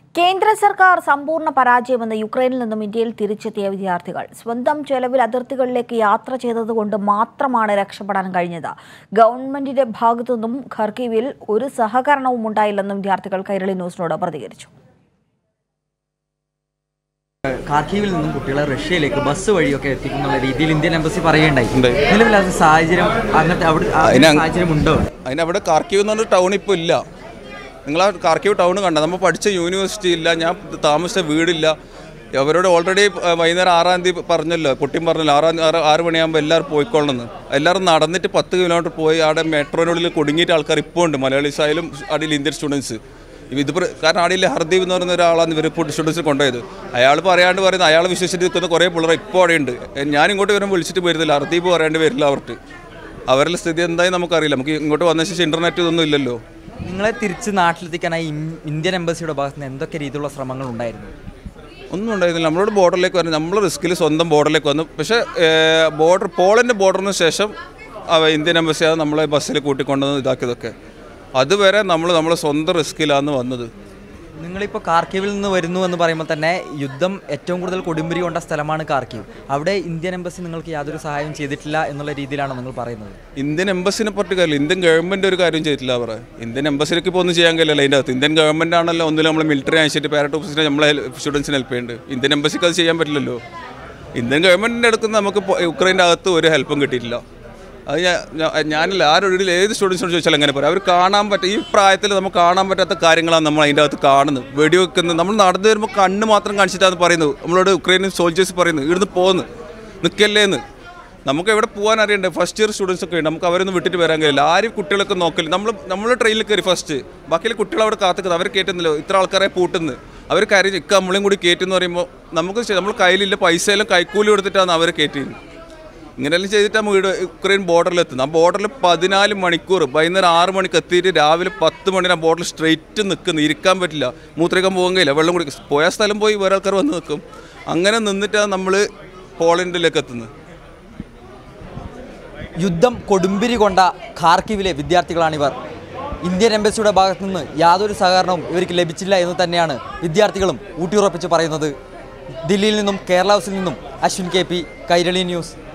കേന്ദ്ര സർക്കാർ സമ്പൂർണ്ണ പരാജയമെന്ന് യുക്രൈനിൽ നിന്നും ഇന്ത്യയിൽ തിരിച്ചെത്തിയ വിദ്യാർത്ഥികൾ സ്വന്തം ചെലവിൽ അതിർത്തികളിലേക്ക് യാത്ര ചെയ്തതുകൊണ്ട് മാത്രമാണ് രക്ഷപ്പെടാൻ കഴിഞ്ഞത്. ഗവൺമെന്റിന്റെ ഭാഗത്തുനിന്നും ഖർക്കീവിൽ ഒരു സഹകരണവും ഉണ്ടായില്ലെന്നും വിദ്യാർത്ഥികൾ കൈരളി ന്യൂസിനോട് പ്രതികരിച്ചു. ഖാർക്കീവിൽ നിന്നും കുട്ടികളെ റഷ്യയിലേക്ക് ബസ് വഴിയൊക്കെ എത്തിക്കുന്ന രീതിയിൽ ഇന്ത്യൻ എംബസി പറയുകയുണ്ടായി. നിലവിൽ അത് സാഹചര്യം അങ്ങനത്തെ സാഹചര്യം ഉണ്ടോ? അതിനവിടെ ഖാർക്കീവ് എന്ന് പറഞ്ഞ ടൗൺ ഇപ്പോൾ ഇല്ല. നിങ്ങൾ ആ ഖാർക്കീവ് ടൗൺ കണ്ട, നമ്മൾ പഠിച്ച യൂണിവേഴ്സിറ്റി ഇല്ല, ഞാൻ താമസിച്ച വീടില്ല. അവരോട് ഓൾറെഡി വൈകുന്നേരം 6-ാം തീയതി പറഞ്ഞല്ലോ, കുട്ടിയും പറഞ്ഞല്ലോ 6 മണിയാകുമ്പോൾ എല്ലാവരും പോയിക്കൊള്ളണമെന്ന്. എല്ലാവരും നടന്നിട്ട് 10 കിലോമീറ്റർ പോയി അവിടെ മെട്രോനുള്ളിൽ കുടുങ്ങിയിട്ട് ആൾക്കാർ ഇപ്പോൾ ഉണ്ട്. മലയാളീസായാലും അടിയിൽ ഇന്ത്യൻ സ്റ്റുഡൻസ് ഇത് കാരണം അടിയിൽ ഹർദീപ് എന്ന് പറയുന്ന ഒരാളാണ് ഇവർ സ്റ്റുഡൻസ് കൊണ്ടുപോയത്. അയാൾ പറയാണ്ട് പറയുന്നത് അയാൾ വിശ്വസിച്ചിട്ട് നിൽക്കുന്ന കുറേ പിള്ളേർ ഇപ്പോൾ അവിടെ ഉണ്ട്. ഞാൻ ഇങ്ങോട്ട് വരുമ്പോൾ വിളിച്ചിട്ട് വരുന്നില്ല, ഹർദീപ് പറയാണ്ട് വരില്ല. അവരുടെ സ്ഥിതി എന്തായാലും നമുക്കറിയില്ല. നമുക്ക് ഇങ്ങോട്ട് വന്ന ശേഷം ഇൻ്റർനെറ്റ് ഇതൊന്നും ഇല്ലല്ലോ. നിങ്ങളെ തിരിച്ച് നാട്ടിലെത്തിക്കാനായി ഇന്ത്യൻ എംബസിയുടെ ഭാഗത്ത് നിന്ന് എന്തൊക്കെ രീതിയിലുള്ള ശ്രമങ്ങൾ ഉണ്ടായിരുന്നു? ഒന്നും ഉണ്ടായിരുന്നില്ല. നമ്മളോട് ബോർഡറിലേക്ക് വരണം, നമ്മൾ റിസ്കിൽ സ്വന്തം ബോർഡറിലേക്ക് വന്നു. പക്ഷേ പോളണ്ട് ബോർഡറിന് ശേഷം ഇന്ത്യൻ എംബസിയാണ് നമ്മളെ ബസ്സിൽ കൂട്ടിക്കൊണ്ടുവന്ന് ഇതാക്കിയതൊക്കെ. അതുവരെ നമ്മൾ സ്വന്തം റിസ്കിലാണ് വന്നത്. നിങ്ങളിപ്പോൾ ഖാർക്കീവിൽ നിന്ന് വരുന്നു എന്ന് പറയുമ്പോൾ തന്നെ യുദ്ധം ഏറ്റവും കൂടുതൽ കൊടുമ്പിരി കൊണ്ട സ്ഥലമാണ് ഖാർക്കീവ്. അവിടെ ഇന്ത്യൻ എംബസി നിങ്ങൾക്ക് യാതൊരു സഹായം ചെയ്തിട്ടില്ല എന്നുള്ള രീതിയിലാണ് നിങ്ങൾ പറയുന്നത്. ഇന്ത്യൻ എംബസിനെ പറ്റി കാര്യമില്ല, ഇന്ത്യൻ ഗവൺമെൻറ് ഒരു കാര്യം ചെയ്തിട്ടില്ല. ഇന്ത്യൻ എംബസിക്ക് ഇപ്പോൾ ഒന്നും ചെയ്യാൻ കഴിയില്ല. അതിൻ്റെ അകത്ത് ഇന്ത്യൻ ഗവൺമെൻറ് ആണല്ലോ ഒന്നിലും നമ്മൾ മിലിറ്ററി അയച്ചിട്ട് പാരറ്റ് ഓഫീസിനെ നമ്മളെ സ്റ്റുഡൻസിന് ഹെൽപ്പ് ചെയ്യുന്നുണ്ട്. ഇന്ത്യൻ എംബസിക്ക് അത് ചെയ്യാൻ പറ്റില്ലല്ലോ. ഇന്ത്യൻ ഗവൺമെൻറ്റിൻ്റെ അടുത്ത് നമുക്ക് യുക്രൈൻ്റെ അകത്ത് ഒരു ഹെൽപ്പും കിട്ടിയിട്ടില്ല. അത് ഞാനില്ല, ആരൊഴിൽ ഏത് സ്റ്റുഡൻസിനോട് ചോദിച്ചാൽ എങ്ങനെ പറയാം. അവർ കാണാൻ ഈ പ്രായത്തിൽ നമുക്ക് കാണാൻ പറ്റാത്ത കാര്യങ്ങളാണ് നമ്മൾ അതിൻ്റെ അകത്ത് കാണുന്നത്. വെടിവെക്കുന്നത് നമ്മൾ നടന്നു വരുമ്പോൾ കണ്ണ് മാത്രം കാണിച്ചിട്ടാണ് പറയുന്നത്. നമ്മളോട് യുക്രൈനിയൻ സോൾജേഴ്സ് പറയുന്നത് ഇവിടുന്ന് പോകുന്നു, നിൽക്കല്ലേന്ന്. നമുക്ക് എവിടെ പോകാൻ അറിയണ്ടേ? ഫസ്റ്റ് ഇയർ സ്റ്റുഡൻസ് ഒക്കെ ഉണ്ട്, നമുക്ക് അവരൊന്നും വിട്ടിട്ട് വരാൻ കഴിയില്ല. ആരും കുട്ടികളൊക്കെ നോക്കില്ല. നമ്മൾ ട്രെയിനിൽ കയറി ഫസ്റ്റ്, ബാക്കിയുള്ള കുട്ടികൾ അവിടെ കാത്തുക്കുന്നത്. അവർ കയറ്റുന്നില്ലോ, ഇത്ര ആൾക്കാരെ പൂട്ടുന്നത്. അവർ കയറി നിൽക്കുക, നമ്മളും കൂടി കയറ്റുമെന്ന് പറയുമ്പോൾ നമുക്ക് നമ്മൾ കയ്യിലില്ല, പൈസയെല്ലാം കൈക്കൂലി കൊടുത്തിട്ടാണ് അവർ കയറ്റിയത്. ഇങ്ങനെയെല്ലാം ചെയ്തിട്ടാണ് യുക്രൈൻ ബോർഡറിലെത്തുന്നത്. ആ ബോർഡറിൽ 14 മണിക്കൂർ, വൈകുന്നേരം 6 മണിക്ക് എത്തിയിട്ട് രാവിലെ 10 മണിന് ആ ബോർഡറിൽ സ്ട്രെയിറ്റ് നിൽക്കുന്നു. ഇരിക്കാൻ പറ്റില്ല, മൂത്രയ്ക്കാൻ പോകാൻ കഴിയില്ല, വെള്ളം കുടിക്കും. പോയ സ്ഥലം പോയി വേറെ ആൾക്കാർ വന്ന് നിൽക്കും. അങ്ങനെ നിന്നിട്ടാണ് നമ്മൾ പോളണ്ടിലേക്ക് എത്തുന്നത്. യുദ്ധം കൊടുമ്പിരി കൊണ്ട ഖാർക്കീവിലെ വിദ്യാർത്ഥികളാണിവർ. ഇന്ത്യൻ എംബസിയുടെ ഭാഗത്തു നിന്ന് യാതൊരു സഹകരണവും ഇവർക്ക് ലഭിച്ചില്ല എന്ന് തന്നെയാണ് വിദ്യാർത്ഥികളും ഊട്ടിയുറപ്പിച്ച് പറയുന്നത്. ദില്ലിയിൽ നിന്നും കേരള ഹൗസിൽ നിന്നും അശ്വിൻ KP, കൈരളി ന്യൂസ്.